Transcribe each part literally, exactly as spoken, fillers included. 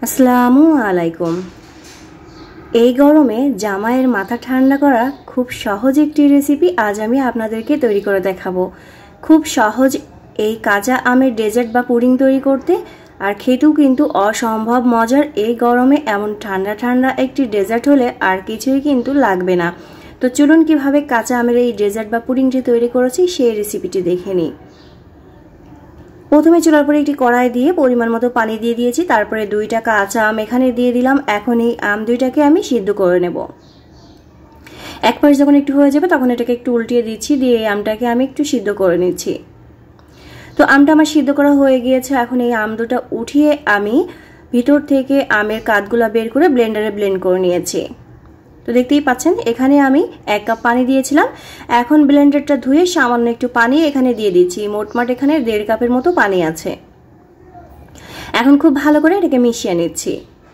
আসসালামু আলাইকুম। এই গরমে জামাইয়ের মাথা ঠান্ডা করা খুব সহজ একটি রেসিপি আজ আমি আপনাদেরকে তৈরি করে দেখাবো। খুব সহজ এই কাঁচা আমের ডেজার্ট বা পুডিং তৈরি করতে, আর খেতেও কিন্তু অসম্ভব মজার। এই গরমে এমন ঠান্ডা ঠান্ডা একটি ডেজার্ট হলে আর কিছুই কিন্তু লাগবে না। তো চলুন কিভাবে কাঁচা আমের এই ডেজার্ট বা পুডিংটি তৈরি করেছি সেই রেসিপিটি দেখে নিই। প্রথমে চুলার পরে একটি কড়াই দিয়ে পরিমাণ মতো পানি দিয়ে দিয়েছি, তারপরে দুইটা কাঁচা আম এখানে দিয়ে দিলাম। এখন এই আম দুইটাকে আমি সিদ্ধ করে নেব। এক পাশ যখন একটু হয়ে যাবে তখন এটাকে একটু উল্টিয়ে দিচ্ছি, দিয়ে এই আমটাকে আমি একটু সিদ্ধ করে নিচ্ছি। তো আমটা আমার সিদ্ধ করা হয়ে গিয়েছে। এখন এই আম দুটো উঠিয়ে আমি ভিতর থেকে আমের কাঠগুলো বের করে ব্লেন্ডারে ব্লেন্ড করে নিয়েছি। তো দেখতেই পাচ্ছেন এখানে আমি এক কাপ পানি দিয়েছিলাম। এখন ব্লেন্ডারটা ধুয়ে সামান্য একটু পানি এখানে দিয়ে দিচ্ছি। মোটমাট এখানে দেড় কাপের মতো পানি আছে। এখন খুব ভালো করে এটাকে মিশিয়ে নিচ্ছি।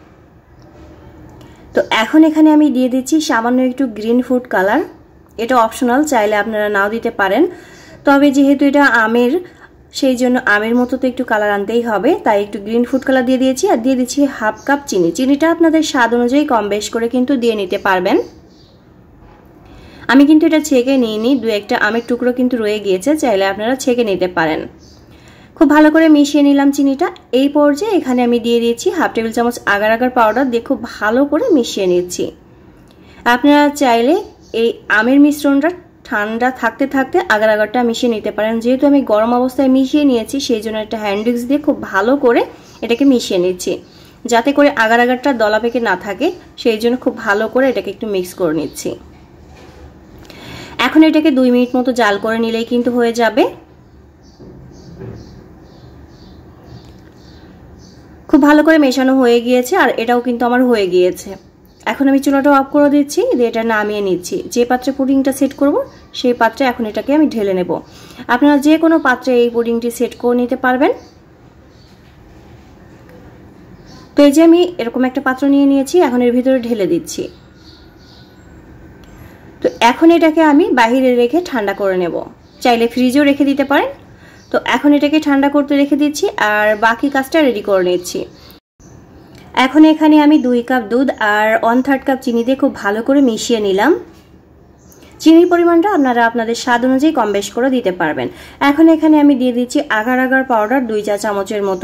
তো এখন এখানে আমি দিয়ে দিচ্ছি সামান্য একটু গ্রিন ফুড কালার। এটা অপশনাল, চাইলে আপনারা নাও দিতে পারেন। তবে যেহেতু এটা আমের, সেই জন্য আমের মতো তো একটু কালার আনতেই হবে, তাই একটু গ্রিন ফুড কালার দিয়ে দিয়েছি। আর দিয়ে দিচ্ছি হাফ কাপ চিনি। চিনিটা আপনাদের স্বাদ অনুযায়ী কম বেশ করে কিন্তু দিয়ে নিতে পারবেন। আমি কিন্তু এটা ছেঁকে নিইনি, দু একটা আমের টুকরো কিন্তু রয়ে গিয়েছে, চাইলে আপনারা ছেঁকে নিতে পারেন। খুব ভালো করে মিশিয়ে নিলাম চিনিটা। এই পর্যায়ে এখানে আমি দিয়ে দিয়েছি হাফ টেবিল চামচ আগার আগার পাউডার, দিয়ে খুব ভালো করে মিশিয়ে নিচ্ছি। আপনারা চাইলে এই আমের মিশ্রণটা ঠান্ডা থাকতে থাকতে আগার আগারটা মিশিয়ে নিতে পারেন। যেহেতু আমি গরম অবস্থায় মিশিয়ে নিয়েছি, সেই জন্য একটা হ্যান্ড উইক্স দিয়ে খুব ভালো করে এটাকে মিশিয়ে নিচ্ছি, যাতে করে আগার আগারটা দলা পেকে না থাকে। সেই জন্য খুব ভালো করে এটাকে একটু মিক্স করে নিচ্ছি। এখন এটাকে দুই মিনিট মতো জাল করে নিলেই কিন্তু হয়ে যাবে। খুব ভালো করে মেশানো হয়ে গিয়েছে, আর এটাও কিন্তু আমার হয়ে গিয়েছে। এখন আমি চুলাটা অফ করে দিচ্ছি, দিয়ে এটা নামিয়ে নিচ্ছি। যে পাত্রে পুডিংটা সেট করব সেই পাত্রে এখন এটাকে আমি ঢেলে নেব। আপনারা যে কোনো পাত্রে এই পুডিংটি সেট করে নিতে পারবেন। তো এই যে আমি এরকম একটা পাত্র নিয়ে নিয়েছি, এখন এর ভিতরে ঢেলে দিচ্ছি। তো এখন এটাকে আমি বাইরে রেখে ঠান্ডা করে নেব, চাইলে ফ্রিজেও রেখে দিতে পারেন। তো এখন এটাকে ঠান্ডা করতে রেখে দিচ্ছি, আর বাকি কাজটা রেডি করে নিচ্ছি। এখন এখানে আমি দুই কাপ দুধ আর ওয়ান থার্ড কাপ চিনি দিয়ে খুব ভালো করে মিশিয়ে নিলাম। চিনির পরিমাণটা আপনারা আপনাদের স্বাদ অনুযায়ী কম বেশ করে দিতে পারবেন। এখন এখানে আমি দিয়ে দিচ্ছি আগার আগার পাউডার দুই চা চামচের মতো।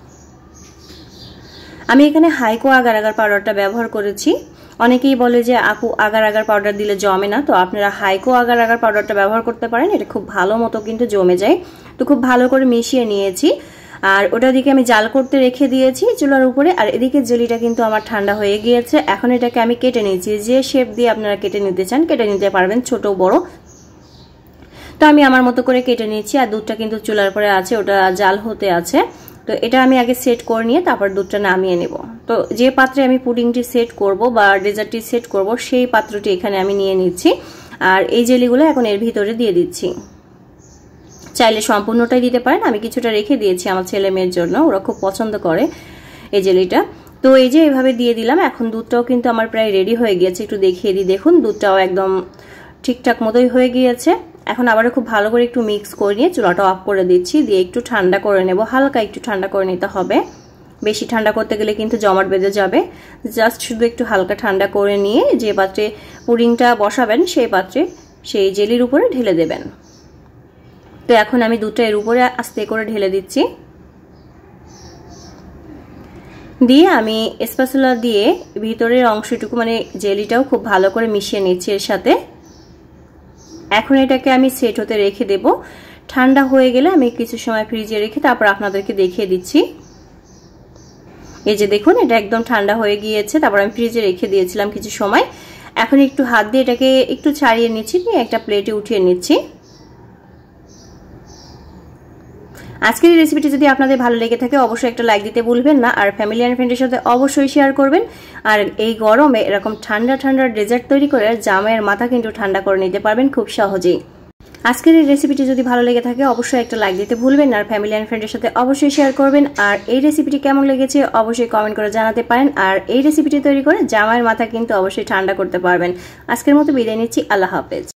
আমি এখানে হাইকো আগার আগার পাউডারটা ব্যবহার করেছি। অনেকেই বলে যে আপু আগার আগার পাউডার দিলে জমে না, তো আপনারা হাইকো আগার আগার পাউডারটা ব্যবহার করতে পারেন। এটা খুব ভালো মতো কিন্তু জমে যায়। তো খুব ভালো করে মিশিয়ে নিয়েছি, আর ওটা দিকে আমি জাল করতে রেখে দিয়েছি চুলার উপরে। আর এদিকে জেলিটা কিন্তু আমার ঠান্ডা হয়ে গিয়েছে। এখন এটাকে আমি কেটে নিয়েছি। যে শেপ দিয়ে আপনারা কেটে নিতে চান কেটে নিতে পারবেন, ছোট বড়। তো আমি আমার মতো করে কেটে নিয়েছি। আর দুধটা কিন্তু চুলার উপরে আছে, ওটা জাল হতে আছে। তো এটা আমি আগে সেট করে নিয়ে তারপর দুধটা নামিয়ে নেব। তো যে পাত্রে আমি পুডিংটি সেট করব বা ডেজার্টটি সেট করব সেই পাত্রটি এখানে আমি নিয়ে নিচ্ছি। আর এই জেলিগুলো এখন এর ভিতরে দিয়ে দিচ্ছি। চাইলে সম্পূর্ণটাই দিতে পারেন, আমি কিছুটা রেখে দিয়েছি আমার ছেলে মেয়ের জন্য, ওরা খুব পছন্দ করে এই জেলিটা। তো এই যে এভাবে দিয়ে দিলাম। এখন দুধটাও কিন্তু আমার প্রায় রেডি হয়ে গিয়েছে, একটু দেখিয়ে দিই। দেখুন দুধটাও একদম ঠিকঠাক মতোই হয়ে গিয়েছে। এখন আবারও খুব ভালো করে একটু মিক্স করে নিয়ে চুলাটা অফ করে দিচ্ছি, দিয়ে একটু ঠান্ডা করে নেব। হালকা একটু ঠান্ডা করে নিতে হবে, বেশি ঠান্ডা করতে গেলে কিন্তু জমাট বেঁধে যাবে। জাস্ট শুধু একটু হালকা ঠান্ডা করে নিয়ে যে পাত্রে পুডিংটা বসাবেন সেই পাত্রে সেই জেলির উপরে ঢেলে দেবেন। তো এখন আমি দুধটা এর উপরে আস্তে করে ঢেলে দিচ্ছি, দিয়ে আমি স্প্যাচুলা দিয়ে ভিতরের অংশটুকু মানে জেলিটাও খুব ভালো করে মিশিয়ে নিচ্ছি এর সাথে। এখন এটাকে আমি সেট হতে রেখে দেব। ঠান্ডা হয়ে গেলে আমি কিছু সময় ফ্রিজে রেখে তারপর আপনাদেরকে দেখিয়ে দিচ্ছি। এই যে দেখুন এটা একদম ঠান্ডা হয়ে গিয়েছে, তারপর আমি ফ্রিজে রেখে দিয়েছিলাম কিছু সময়। এখন একটু হাত দিয়ে এটাকে একটু ছাড়িয়ে নিচ্ছি, নিয়ে একটা প্লেটে উঠিয়ে নিচ্ছি। আজকের এই রেসিপিটি যদি আপনাদের ভালো লেগে থাকে অবশ্যই একটা লাইক দিতে ভুলবেন না, আর ফ্যামিলি অ্যান্ড ফ্রেন্ডের সাথে অবশ্যই শেয়ার করবেন। আর এই গরমে এরকম ঠান্ডা ঠান্ডা ডেজার্ট তৈরি করে জামাইয়ের মাথা কিন্তু ঠান্ডা করে নিতে পারবেন খুব সহজেই। আজকের এই রেসিপিটি যদি ভালো লেগে থাকে অবশ্যই একটা লাইক দিতে ভুলবেন না, আর ফ্যামিলি অ্যান্ড ফ্রেন্ডের সাথে অবশ্যই শেয়ার করবেন। আর এই রেসিপিটি কেমন লেগেছে অবশ্যই কমেন্ট করে জানাতে পারেন। আর এই রেসিপিটি তৈরি করে জামাইয়ের মাথা কিন্তু অবশ্যই ঠান্ডা করতে পারবেন। আজকের মতো বিদায় নিচ্ছি, আল্লাহ হাফেজ।